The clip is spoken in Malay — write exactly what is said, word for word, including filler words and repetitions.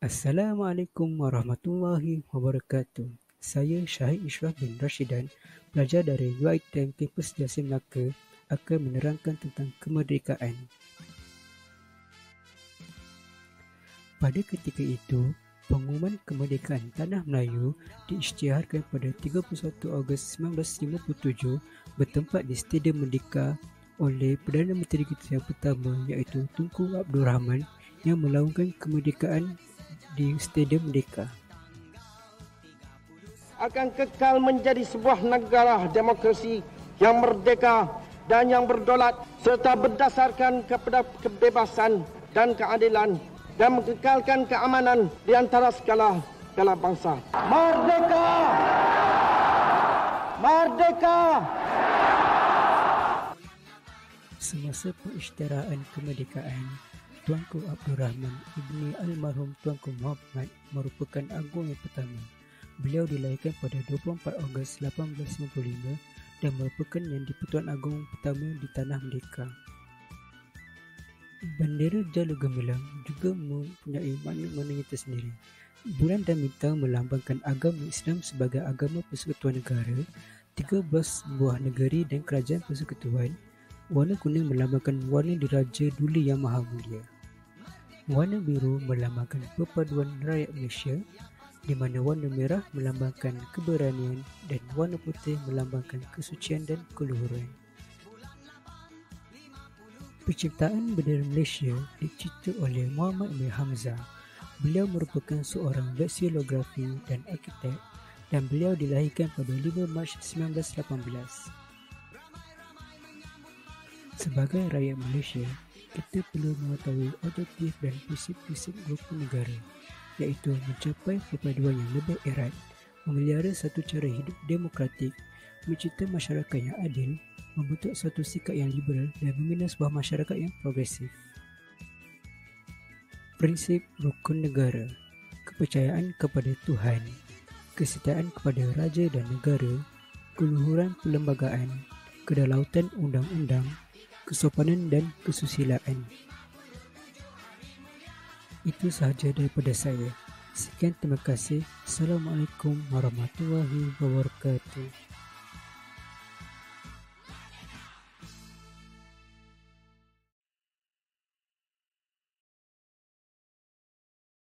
Assalamualaikum warahmatullahi wabarakatuh. Saya Syahid Ishraf bin Rashidan, pelajar dari U I T M Kampus Jasin Melaka, akan menerangkan tentang kemerdekaan. Pada ketika itu, pengumuman kemerdekaan Tanah Melayu diisytiharkan pada tiga puluh satu Ogos sembilan belas lima puluh tujuh bertempat di Stadium Merdeka oleh Perdana Menteri kita yang pertama iaitu Tunku Abdul Rahman yang melaungkan kemerdekaan di Stadium Merdeka. Akan kekal menjadi sebuah negara demokrasi yang merdeka dan yang berdaulat serta berdasarkan kepada kebebasan dan keadilan dan mengekalkan keamanan di antara segala segala bangsa. Merdeka! Merdeka! Semasa pengisytiharaan kemerdekaan, Tuanku Abdul Rahman ibni almarhum Tuanku Muhammad merupakan agung yang pertama. Beliau dilahirkan pada dua puluh empat Ogos lapan belas lima puluh lima dan merupakan yang di-Pertuan Agong pertama di Tanah Merdeka. Bendera Jalur Gemilang juga mempunyai makna-maknanya tersendiri. Bulan dan bintang melambangkan agama Islam sebagai agama persekutuan negara, tiga belas buah negeri dan kerajaan persekutuan. Warna kuning melambangkan warna diraja Duli Yang Maha Mulia. Warna biru melambangkan perpaduan rakyat Malaysia, di mana warna merah melambangkan keberanian dan warna putih melambangkan kesucian dan keluhuran. Penciptaan bendera Malaysia dicipta oleh Muhammad Amir Hamzah. Beliau merupakan seorang leksilografi dan arkitek dan beliau dilahirkan pada lima Mac sembilan belas lapan belas. Sebagai rakyat Malaysia, kita perlu mengetahui objektif dan prinsip-prinsip rukun negara, iaitu mencapai perpaduan yang lebih erat, memelihara satu cara hidup demokratik, mencipta masyarakat yang adil, membentuk suatu sikap yang liberal dan membina sebuah masyarakat yang progresif. Prinsip rukun negara: kepercayaan kepada Tuhan, kesetiaan kepada raja dan negara, keluhuran perlembagaan, kedaulatan undang-undang, kesopanan dan kesusilaan. Itu sahaja daripada saya. Sekian, terima kasih. Assalamualaikum warahmatullahi wabarakatuh.